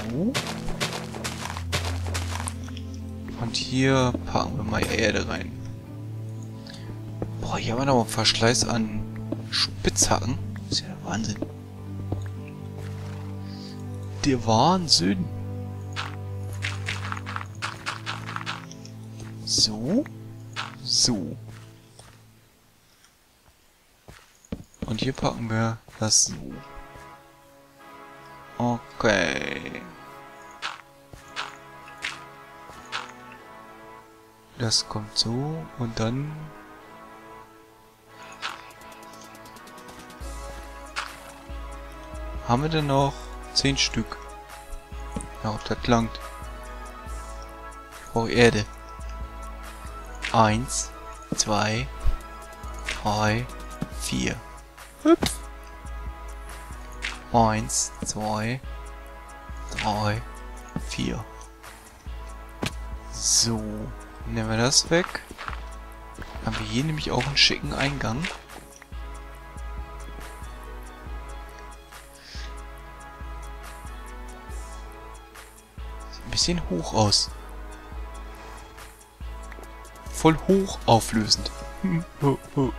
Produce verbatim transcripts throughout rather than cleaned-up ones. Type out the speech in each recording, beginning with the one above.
Und hier packen wir mal Erde rein. Boah, hier haben wir noch einen Verschleiß an Spitzhacken. Das ist ja der Wahnsinn. Der Wahnsinn. So. So. Und hier packen wir das so. Okay. Das kommt so und dann... Haben wir denn noch zehn Stück? Ja, ob das langt. Ich brauche Erde. Eins, zwei, drei, vier. Hüpf. Eins, zwei, drei, vier. So. Nehmen wir das weg. Haben wir hier nämlich auch einen schicken Eingang. Sieht ein bisschen hoch aus. Voll hoch auflösend. Obwohl,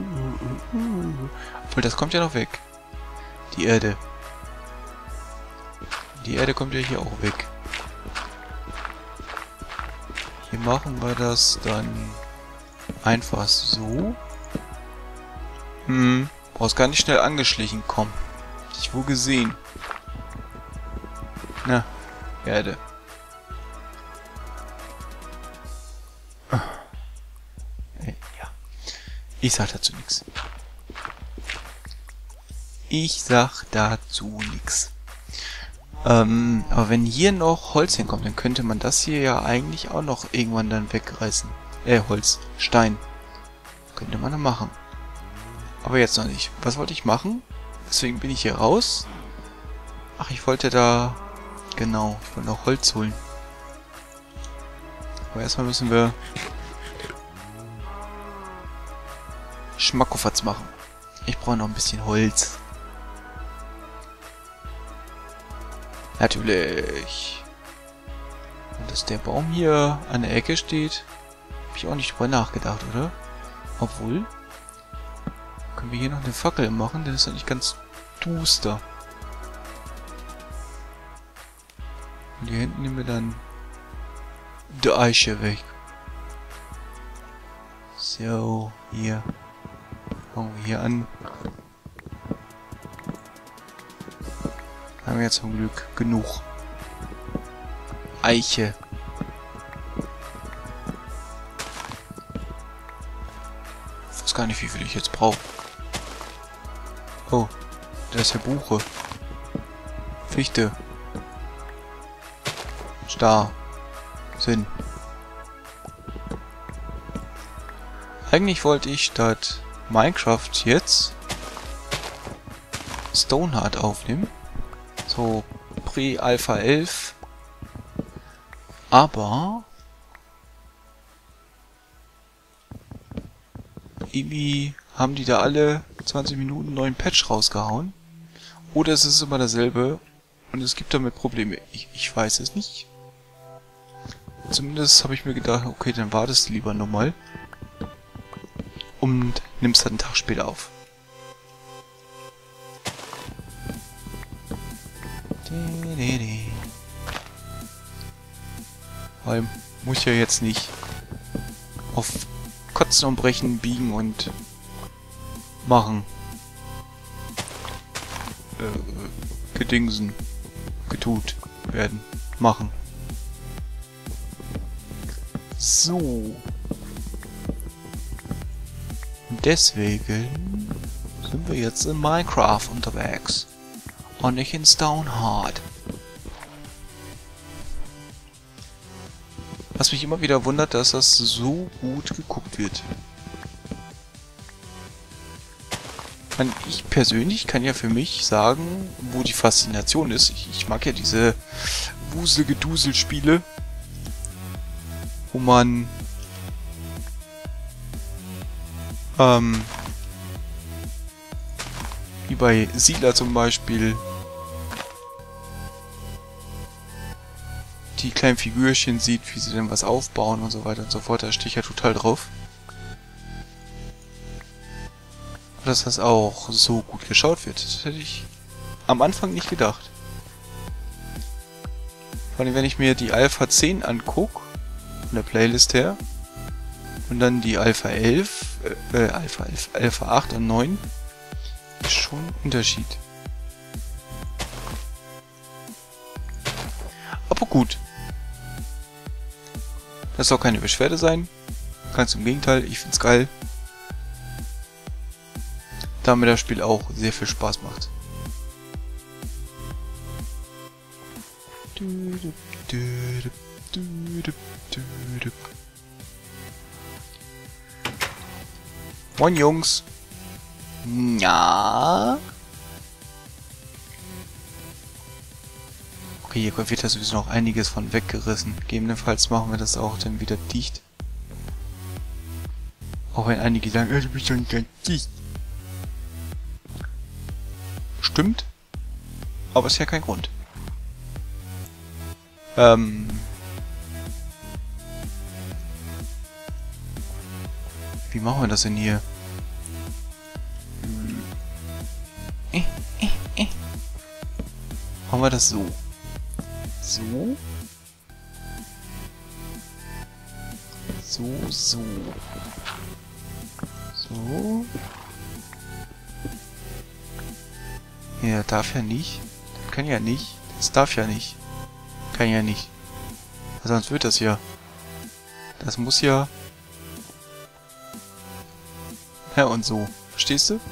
das kommt ja noch weg. Die Erde. Die Erde kommt ja hier auch weg. Hier machen wir das dann einfach so. Hm, brauchst gar nicht schnell angeschlichen kommen. Hab ich wohl gesehen. Na, Erde. Ja. Ich sag dazu nichts. Ich sag dazu nichts. Ähm, aber wenn hier noch Holz hinkommt, dann könnte man das hier ja eigentlich auch noch irgendwann dann wegreißen. Äh, Holz, Stein. Könnte man dann machen. Aber jetzt noch nicht. Was wollte ich machen? Deswegen bin ich hier raus. Ach, ich wollte da... Genau, ich wollte noch Holz holen. Aber erstmal müssen wir... Schmackofatz machen. Ich brauche noch ein bisschen Holz. Natürlich. Und dass der Baum hier an der Ecke steht, habe ich auch nicht drüber nachgedacht, oder? Obwohl, können wir hier noch eine Fackel machen, denn ist ja nicht ganz duster. Und hier hinten nehmen wir dann die Eiche weg. So, hier. Fangen wir hier an. Haben wir jetzt zum Glück genug Eiche. Ich weiß gar nicht, wie viel ich jetzt brauche. Oh, da ist ja Buche. Fichte. Star. Sinn. Eigentlich wollte ich statt Minecraft jetzt Stoneheart aufnehmen. So, Pre-Alpha elf. Aber irgendwie haben die da alle zwanzig Minuten einen neuen Patch rausgehauen. Oder es ist immer dasselbe und es gibt damit Probleme. Ich, ich weiß es nicht. Zumindest habe ich mir gedacht, okay, dann wartest du lieber nochmal. Und nimmst dann einen Tag später auf. Weil muss ja jetzt nicht auf Kotzen und Brechen biegen und machen. Äh, gedingsen. Getut werden. Machen. So. Deswegen sind wir jetzt in Minecraft unterwegs. Und nicht in Stoneheart. Was mich immer wieder wundert, dass das so gut geguckt wird. Ich persönlich kann ja für mich sagen, wo die Faszination ist. Ich, ich mag ja diese Wusel-Gedusel-Spiele, wo man ähm, wie bei Siedler zum Beispiel die kleinen Figürchen sieht, wie sie denn was aufbauen und so weiter und so fort. Da stehe ich ja total drauf. Dass das auch so gut geschaut wird. Das hätte ich am Anfang nicht gedacht. Vor allem, wenn ich mir die Alpha zehn angucke, von der Playlist her, und dann die Alpha elf, äh, Alpha elf, Alpha acht und neun, ist schon ein Unterschied. Aber gut. Das soll keine Beschwerde sein. Ganz im Gegenteil, ich find's geil. Da mir das Spiel auch sehr viel Spaß macht. Moin Jungs. Ja. Okay, hier wird ja sowieso noch einiges von weggerissen. Gegebenenfalls machen wir das auch dann wieder dicht. Auch wenn einige sagen, du bist doch nicht ganz dicht. Stimmt. Aber ist ja kein Grund. Ähm. Wie machen wir das denn hier? Hm. Äh, äh, äh. Machen wir das so. So. So, so. So. Ja, darf ja nicht. Das kann ja nicht. Das darf ja nicht. Kann ja nicht. Sonst wird das ja. Das muss ja... Ja, und so. Verstehst du?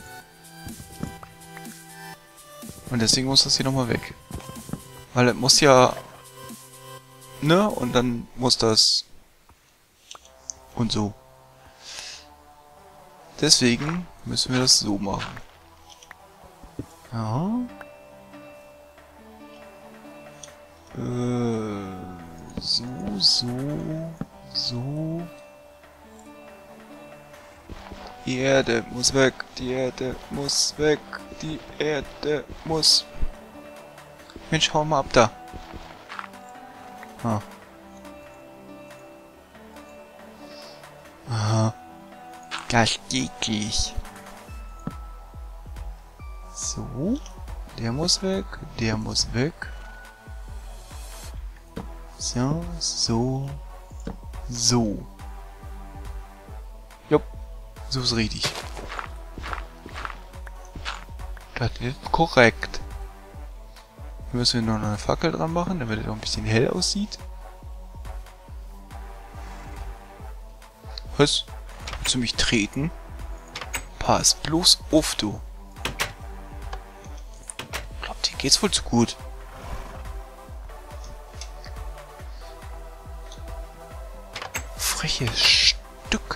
Und deswegen muss das hier nochmal weg. Weil es muss ja... Ne? Und dann muss das... Und so. Deswegen müssen wir das so machen. Ja. Äh, so, so, so. Die Erde muss weg, die Erde muss weg, die Erde muss... Mensch, hau mal ab da. Ah. Aha. Das geht nicht. So. Der muss weg, der muss weg. So, so, so. Jupp, so ist richtig. Das ist korrekt. Hier müssen wir noch eine Fackel dran machen, damit es auch ein bisschen hell aussieht. Was? Willst du mich treten? Pass bloß auf, du. Ich glaub, dir geht's wohl zu gut. Freches Stück.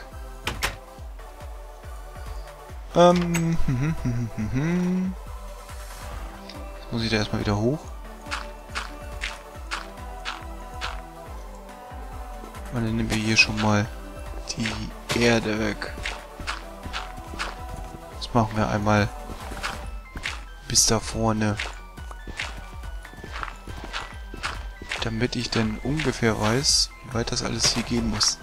Ähm, hm, hm, hm, hm, hm. Jetzt muss ich da erstmal wieder hoch. Und dann nehmen wir hier schon mal die Erde weg. Das machen wir einmal bis da vorne. Damit ich dann ungefähr weiß, wie weit das alles hier gehen muss.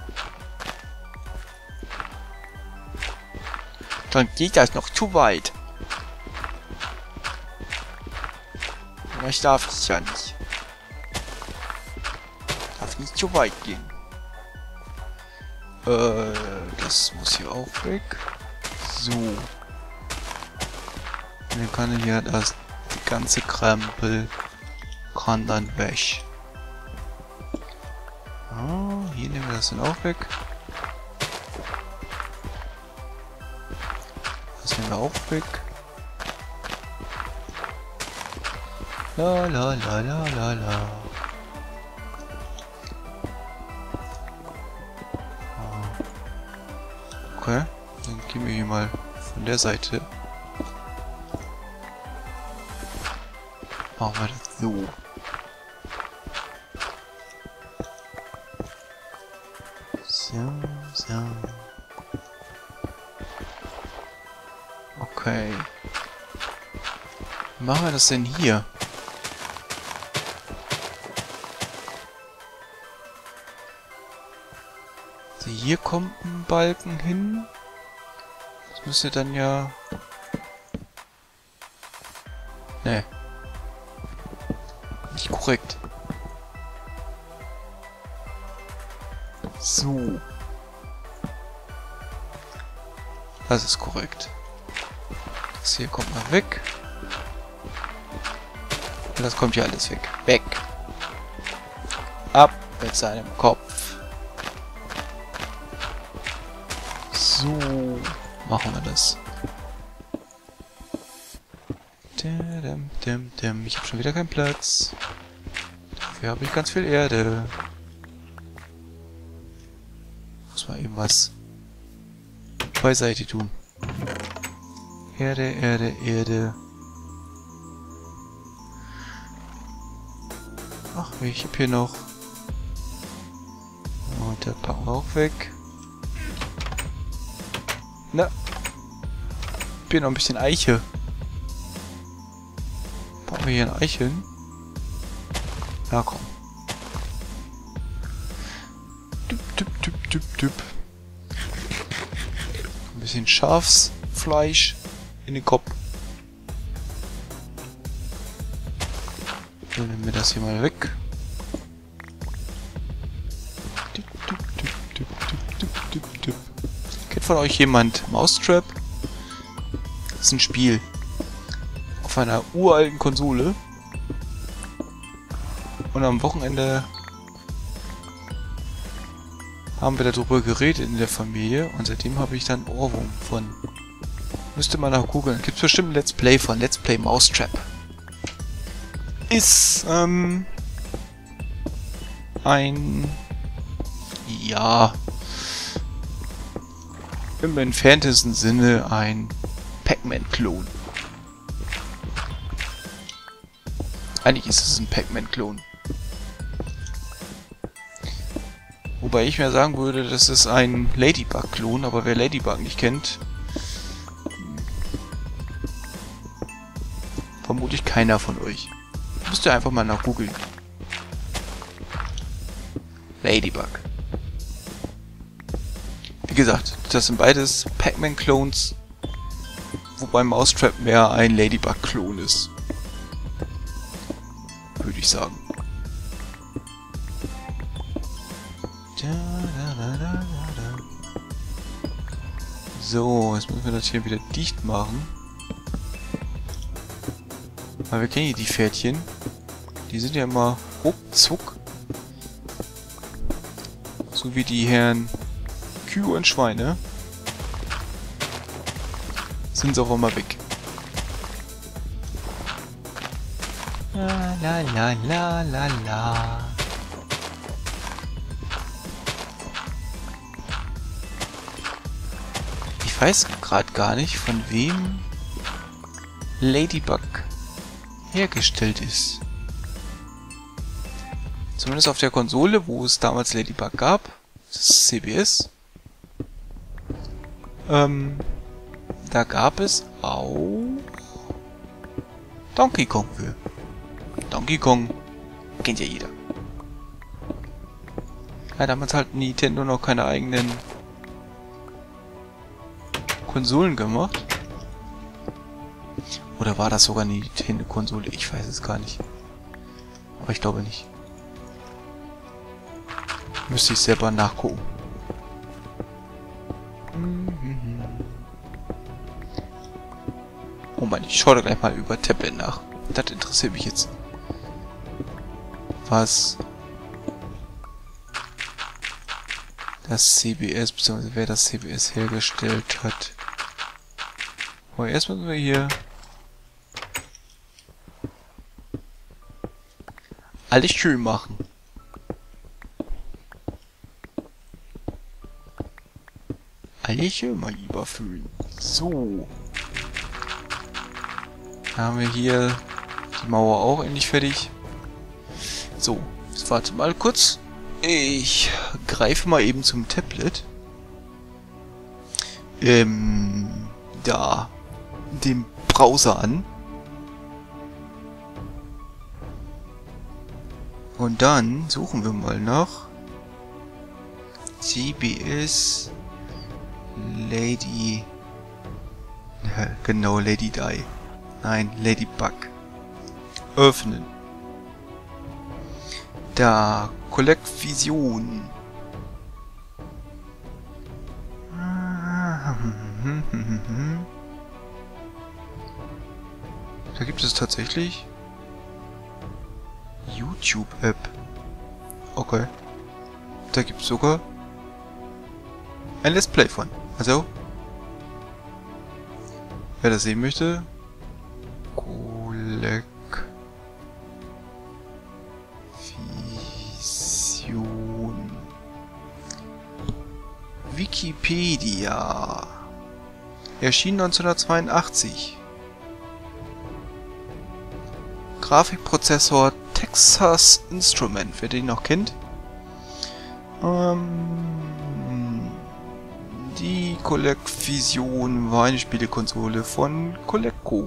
Dann geht das noch zu weit. Aber ich darf es ja nicht. Darf nicht zu weit gehen. Äh, das muss hier auch weg. So. Und dann kann hier das die ganze Krempel kann dann weg. Ah, hier nehmen wir das dann auch weg. Das nehmen wir auch weg. La la la la la la. Okay, dann gehen wir hier mal von der Seite. Machen wir das so. So, so. Okay. Wie machen wir das denn hier? Also hier kommt ein Balken hin. Das müsste dann ja... Ne. Nicht korrekt. So. Das ist korrekt. Das hier kommt mal weg. Und das kommt hier alles weg. Weg. Ab mit seinem Kopf. So. Machen wir das. Ich habe schon wieder keinen Platz. Dafür habe ich ganz viel Erde. Muss mal eben was beiseite tun. Erde, Erde, Erde. Ach, ich habe hier noch. Und der packen wir auch weg. Na. Hier noch ein bisschen Eiche. Packen wir hier ein Eiche hin? Na komm. Düpp, düpp, düpp, düpp, düpp. Ein bisschen Schafsfleisch in den Kopf. Dann nehmen wir das hier mal weg. Düpp, düpp, düpp, düpp, düpp, düpp, düpp, düpp. Kennt von euch jemand Mousetrap? Das ist ein Spiel. Auf einer uralten Konsole. Und am Wochenende haben wir darüber geredet in der Familie. Und seitdem habe ich dann Ohrwurm von. Müsste man nach googeln. Gibt es bestimmt ein Let's Play von. Let's Play Mousetrap. Ist, ähm... ein... ja... im entferntesten Sinne ein Pac-Man-Klon. Eigentlich ist es ein Pac-Man-Klon. Wobei ich mir sagen würde, das ist ein Ladybug-Klon, aber wer Ladybug nicht kennt, vermutlich keiner von euch. Müsst ihr einfach mal nach googeln. Ladybug. Wie gesagt, das sind beides Pac-Man-Clones, wobei Mousetrap mehr ein Ladybug-Klon ist. Würde ich sagen. So, jetzt müssen wir das hier wieder dicht machen. Weil wir kennen hier die Pferdchen. Die sind ja immer ruckzuck. So wie die Herren Kühe und Schweine. Sind sie auch immer weg. La la la la la la. Ich weiß gerade gar nicht, von wem Ladybug hergestellt ist. Zumindest auf der Konsole, wo es damals Ladybug gab. Das ist C B S. Ähm, da gab es auch Donkey Kong für. Donkey Kong kennt ja jeder. Ja, damals hat Nintendo noch keine eigenen Konsolen gemacht. Oder war das sogar eine Nintendo-Konsole? Ich weiß es gar nicht. Aber ich glaube nicht. Müsste ich selber nachgucken. Oh Mann, ich schaue da gleich mal über Tablet nach. Das interessiert mich jetzt. Was das C B S, beziehungsweise wer das C B S hergestellt hat. Aber erst müssen wir hier alles schön machen. Alles schön mal überfüllen. So. Dann haben wir hier die Mauer auch endlich fertig. So, jetzt warte mal kurz. Ich greife mal eben zum Tablet. Ähm, da, den Browser an. Und dann suchen wir mal nach G B S Lady... Ja, genau, Lady Di. Nein, Ladybug. Öffnen. Da, Collect-Vision. Da gibt es tatsächlich YouTube-App. Okay. Da gibt es sogar ein Let's Play von. Also, wer das sehen möchte, Collect Vision. Wikipedia. Erschien neunzehnhundertzweiundachtzig. Grafikprozessor Texas Instrument, wer den noch kennt. Ähm, die ColecoVision war eine Spielekonsole von Coleco,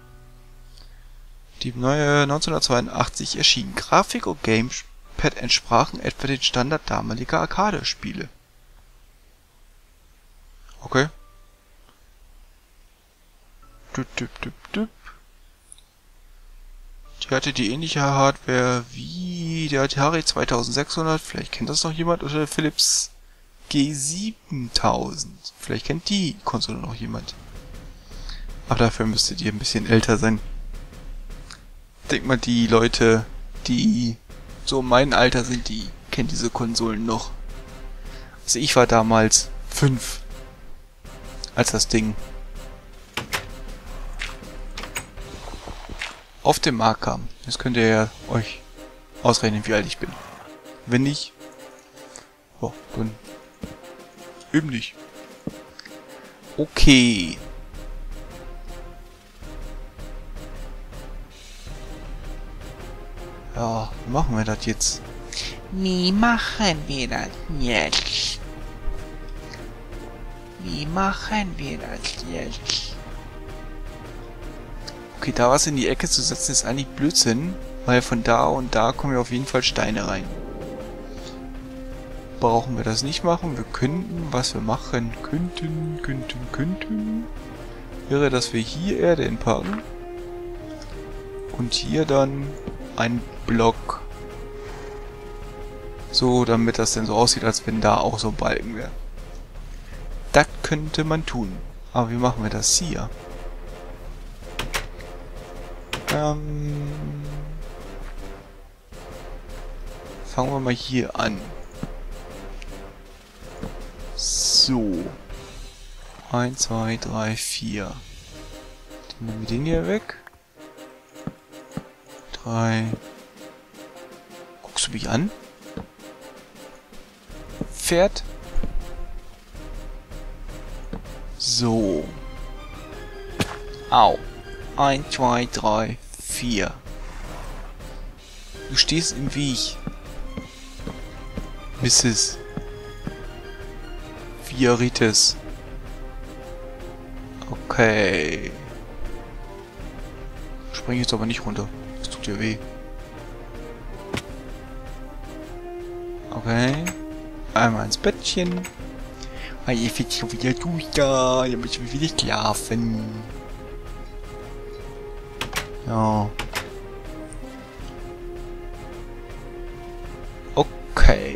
die neue neunzehnhundertzweiundachtzig erschien. Grafik und Gamepad entsprachen etwa den Standard damaliger Arcade-Spiele. Okay. Düpp, düpp, düpp, düpp. Die hatte die ähnliche Hardware wie der Atari zweitausendsechshundert, vielleicht kennt das noch jemand, oder der Philips G siebentausend. Vielleicht kennt die Konsole noch jemand. Aber dafür müsstet ihr ein bisschen älter sein. Ich denke mal, die Leute, die so mein Alter sind, die kennen diese Konsolen noch. Also ich war damals fünf, als das Ding auf den Markt kam. Jetzt könnt ihr ja euch ausrechnen, wie alt ich bin. Wenn nicht, oh, dann eben nicht. Okay. Ja, wie machen wir das jetzt? Wie machen wir das jetzt? Wie machen wir das jetzt? Okay, da was in die Ecke zu setzen ist eigentlich Blödsinn, weil von da und da kommen ja auf jeden Fall Steine rein. Brauchen wir das nicht machen. Wir könnten, was wir machen könnten, könnten, könnten, wäre, dass wir hier Erde entpacken und hier dann ein Block. So, damit das denn so aussieht, als wenn da auch so ein Balken wäre. Das könnte man tun. Aber wie machen wir das hier? Ähm, fangen wir mal hier an. So. eins, zwei, drei, vier. Dann nehmen wir den hier weg. drei. Guckst du mich an? Pferd. So. Au. eins, zwei, drei, vier. Du stehst im Weg. Misses Vioritis. Okay. Spring jetzt aber nicht runter. Das tut dir weh. Okay. Einmal ins Bettchen. Weil ihr fickt schon wieder durch da. Ihr müsst wieder schlafen. Ja. Okay.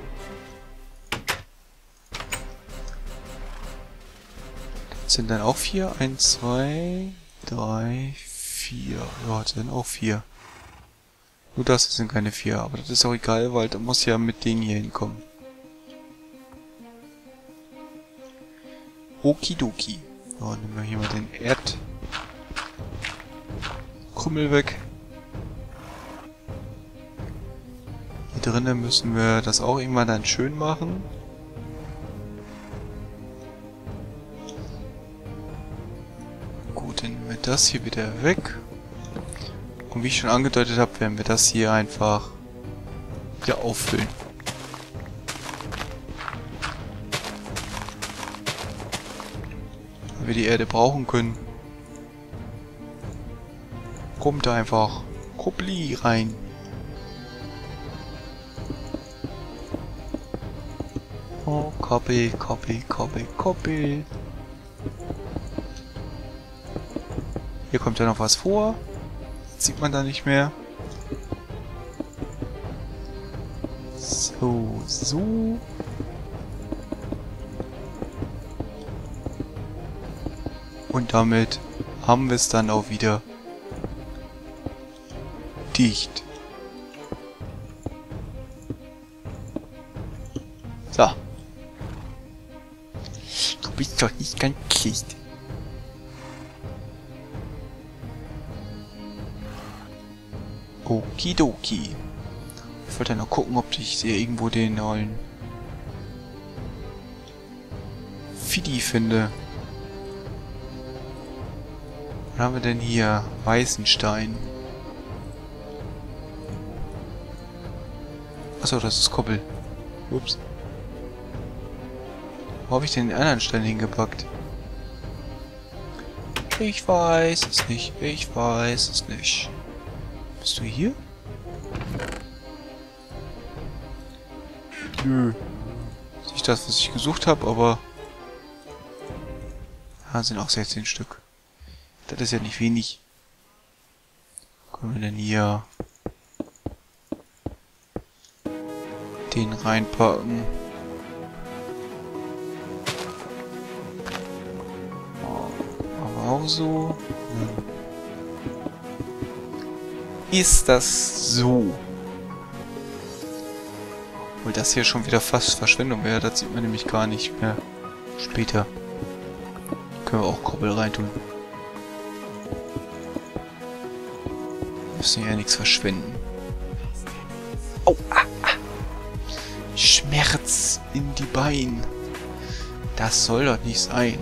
Das sind dann auch vier. Eins, zwei, drei, vier. Ja, das sind auch vier. Nur das sind keine vier, aber das ist auch egal, weil da muss ja mit denen hier hinkommen. Okidoki. So, nehmen wir hier mal den Erdkrümmel weg. Hier drinnen müssen wir das auch irgendwann dann schön machen. Gut, dann nehmen wir das hier wieder weg. Und wie ich schon angedeutet habe, werden wir das hier einfach wieder auffüllen. Weil wir die Erde brauchen können. Kommt da einfach Kopli rein. Oh, Koppel, Koppel, Koppel, Koppel. Hier kommt ja noch was vor. Das sieht man da nicht mehr. So, so. Und damit haben wir es dann auch wieder dicht. So. Du bist doch nicht ganz dicht. Okidoki. Ich wollte noch gucken, ob ich hier irgendwo den neuen Fidi finde. Was haben wir denn hier? Weißenstein. Achso, das ist Koppel. Ups. Wo habe ich denn den anderen Stein hingepackt? Ich weiß es nicht. Ich weiß es nicht. Bist du hier? Nö. Nicht das, was ich gesucht habe, aber... Ah, sind auch sechzehn Stück. Das ist ja nicht wenig. Wo können wir denn hier den reinpacken? Aber auch so. Ist das so? Obwohl das hier schon wieder fast Verschwendung wäre, das sieht man nämlich gar nicht mehr. Später. Können wir auch Koppel reintun. Müssen ja nichts verschwenden. Oh, ah, ah. Schmerz in die Beine. Das soll doch nicht sein.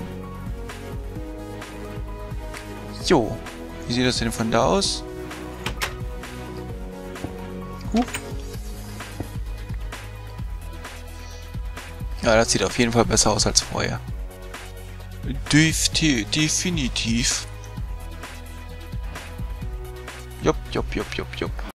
Jo. Wie sieht das denn von da aus? Huh. Ja, das sieht auf jeden Fall besser aus als vorher. Defti- definitiv. Jupp, jupp, jupp, jupp, jupp.